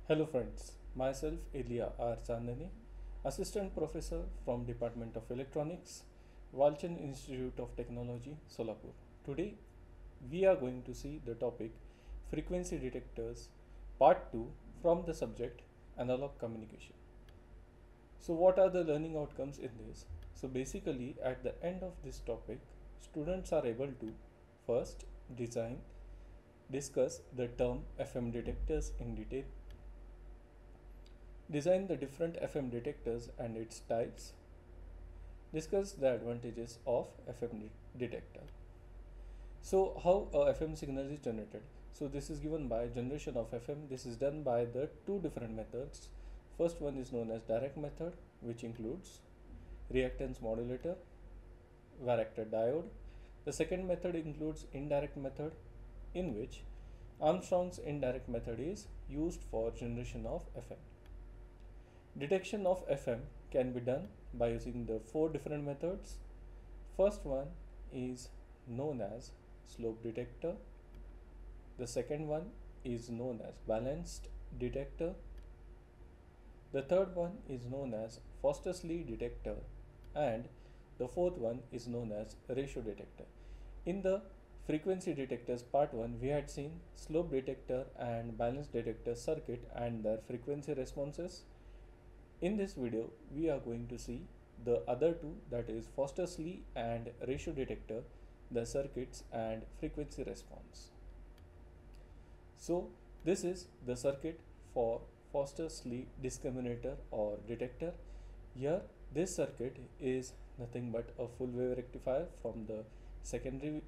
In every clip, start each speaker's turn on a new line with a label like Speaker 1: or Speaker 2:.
Speaker 1: Hello friends, myself Elia R. Chandane, Assistant Professor from Department of Electronics, Walchand Institute of Technology, Solapur. Today we are going to see the topic Frequency Detectors Part 2 from the subject Analog Communication. So what are the learning outcomes in this? So basically at the end of this topic, students are able to first design, discuss the term FM detectors in detail, design the different FM detectors and its types, discuss the advantages of FM detector. So how a FM signal is generated? So this is given by generation of FM. This is done by the two different methods. First one is known as direct method, which includes reactance modulator, varactor diode. The second method includes indirect method, in which Armstrong's indirect method is used for generation of FM. Detection of FM can be done by using the four different methods. First one is known as slope detector. The second one is known as balanced detector. The third one is known as Foster's-Lee detector, and the fourth one is known as ratio detector. In the frequency detectors part 1, we had seen slope detector and balanced detector circuit and their frequency responses. In this video, we are going to see the other two, that is Foster's-Lee and ratio detector, the circuits and frequency response. So this is the circuit for Foster's-Lee discriminator or detector. Here this circuit is nothing but a full wave rectifier from the secondary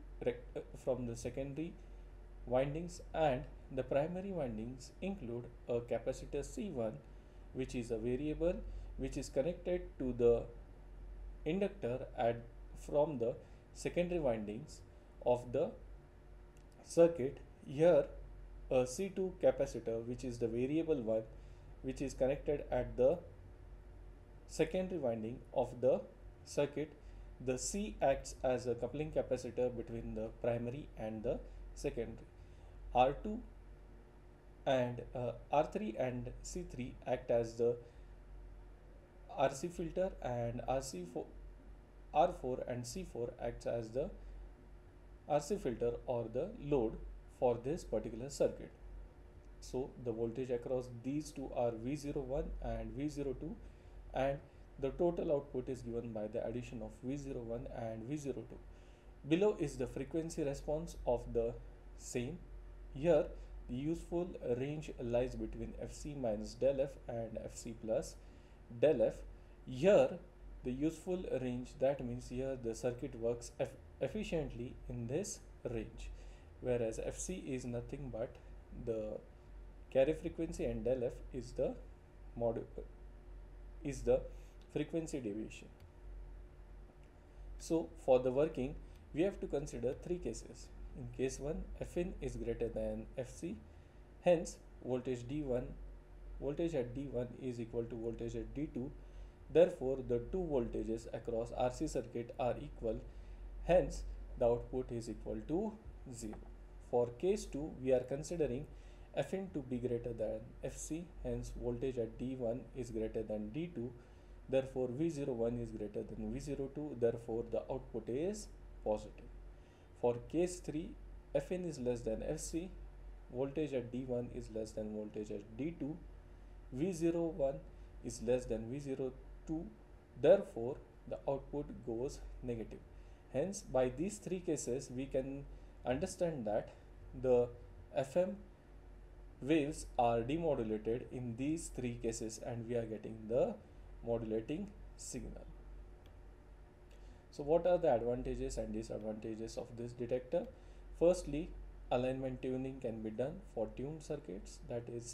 Speaker 1: windings, and the primary windings include a capacitor C1, which is a variable which is connected to the inductor from the secondary windings of the circuit. Here a C2 capacitor, which is the variable one, which is connected at the secondary winding of the circuit. The C acts as a coupling capacitor between the primary and the secondary. R2 and R3 and C3 act as the RC filter, and R4 and C4 acts as the RC filter or the load for this particular circuit. So the voltage across these two are V01 and V02, and the total output is given by the addition of V01 and V02. Below is the frequency response of the same. Here the useful range lies between Fc minus del F and Fc plus del F. Here the useful range, that means here the circuit works efficiently in this range, whereas Fc is nothing but the carry frequency and del F is the frequency deviation. So for the working, we have to consider three cases. In case 1, Fin is greater than Fc, hence voltage at D1 is equal to voltage at D2. Therefore the two voltages across RC circuit are equal, hence the output is equal to 0. For case 2, we are considering Fin to be greater than Fc, hence voltage at D1 is greater than D2. Therefore V01 is greater than V02, therefore the output is positive. For case 3, Fin is less than Fc, voltage at D1 is less than voltage at D2, V01 is less than V02, therefore the output goes negative. Hence by these three cases we can understand that the FM waves are demodulated in these three cases, and we are getting the modulating signal. So what are the advantages and disadvantages of this detector? Firstly, alignment tuning can be done for tuned circuits, that is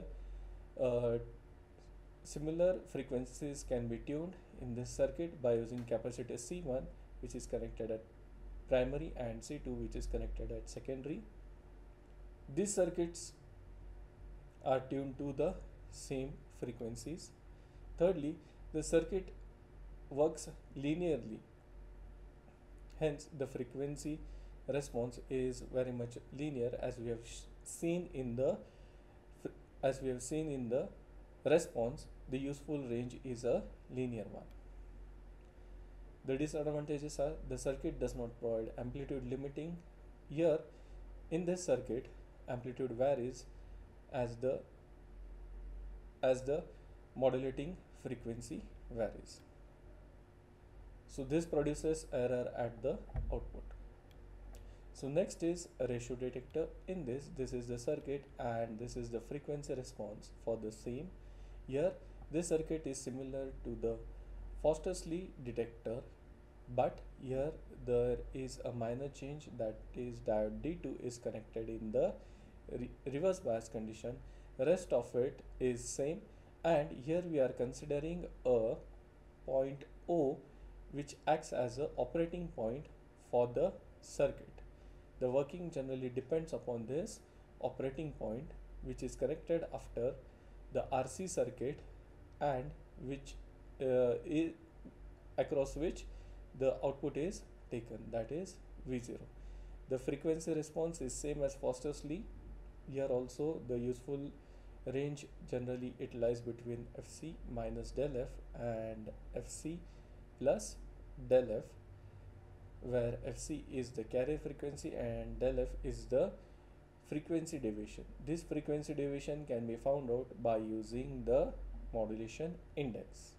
Speaker 1: similar frequencies can be tuned in this circuit by using capacitor C1, which is connected at primary, and C2, which is connected at secondary. These circuits are tuned to the same frequencies. Thirdly, the circuit works linearly, hence the frequency response is very much linear, as we have seen in the as we have seen in the response, the useful range is a linear one. The disadvantages are the circuit does not provide amplitude limiting. Here in this circuit, amplitude varies as the modulating frequency varies. So this produces error at the output. So next is a ratio detector. In this is the circuit and this is the frequency response for the same. Here this circuit is similar to the Foster's-Lee detector, but here there is a minor change, that is diode D2 is connected in the reverse bias condition. Rest of it is same, and here we are considering a point O which acts as a operating point for the circuit. The working generally depends upon this operating point, which is connected after the RC circuit and which is across which the output is taken, that is V0. The frequency response is same as Foster's-Lee. Here also the useful range generally it lies between Fc minus del F and Fc plus del F, where Fc is the carrier frequency and del F is the frequency deviation. This frequency deviation can be found out by using the modulation index.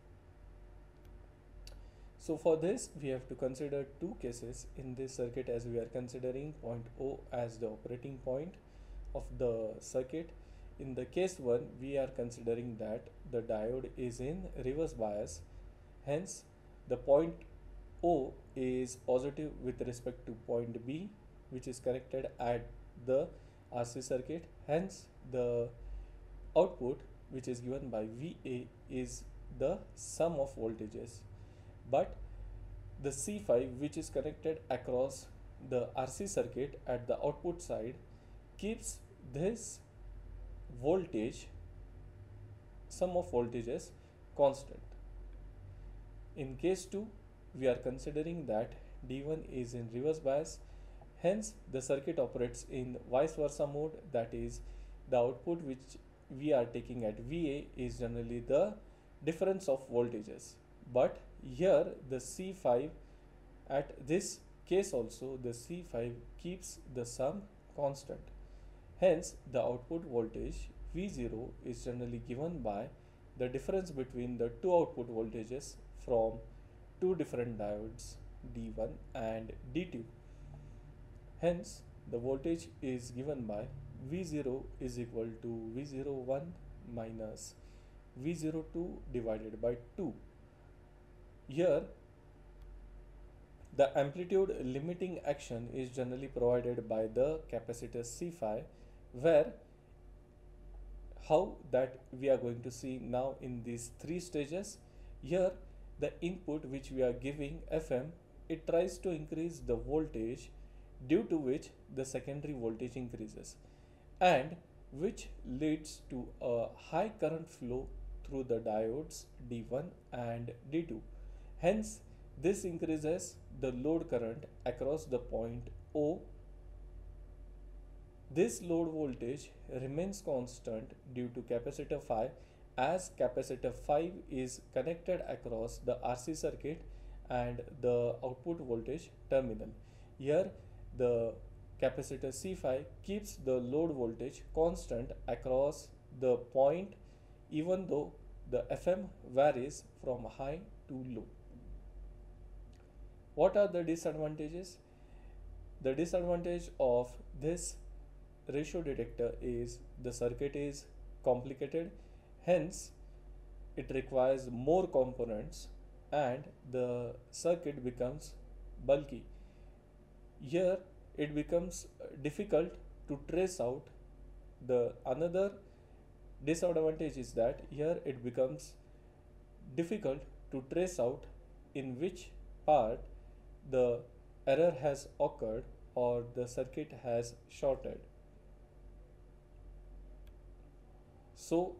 Speaker 1: So for this we have to consider two cases in this circuit, as we are considering point O as the operating point of the circuit. In the case 1 we are considering that the diode is in reverse bias, hence the point O is positive with respect to point B, which is connected at the RC circuit. Hence the output, which is given by VA, is the sum of voltages. But the C5, which is connected across the RC circuit at the output side, keeps this voltage, sum of voltages, constant. In case 2 we are considering that D1 is in reverse bias, hence the circuit operates in vice versa mode, that is the output which we are taking at VA is generally the difference of voltages. But here the C5, at this case also the C5 keeps the sum constant, hence the output voltage V0 is generally given by the difference between the two output voltages from two different diodes D1 and D2. Hence the voltage is given by V0 is equal to V01 minus V02 divided by 2. Here the amplitude limiting action is generally provided by the capacitor C5, where how that we are going to see now in these three stages. Here the input which we are giving FM, it tries to increase the voltage, due to which the secondary voltage increases and which leads to a high current flow through the diodes D1 and D2. Hence this increases the load current across the point O. This load voltage remains constant due to capacitor 5, as capacitor 5 is connected across the RC circuit and the output voltage terminal. Here the capacitor C5 keeps the load voltage constant across the point, even though the FM varies from high to low. What are the disadvantages? The disadvantage of this ratio detector is the circuit is complicated, hence it requires more components and the circuit becomes bulky. Here it becomes difficult to trace out. The another disadvantage is that here it becomes difficult to trace out in which part the error has occurred or the circuit has shorted. So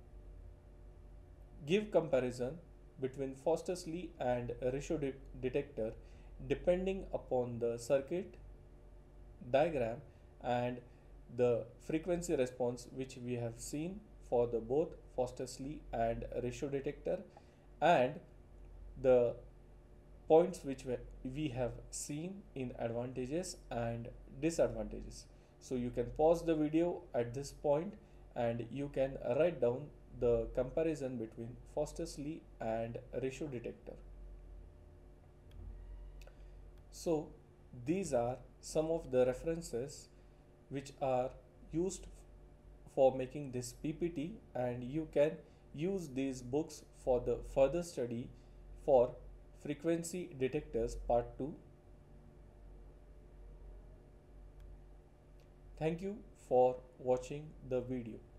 Speaker 1: give comparison between Foster's-Lee and ratio detector depending upon the circuit diagram and the frequency response which we have seen for the both Foster's-Lee and ratio detector, and the points which we have seen in advantages and disadvantages. So you can pause the video at this point and you can write down the comparison between Foster's-Lee and ratio detector. So these are some of the references which are used for making this PPT, and you can use these books for the further study for frequency detectors part 2. Thank you for watching the video.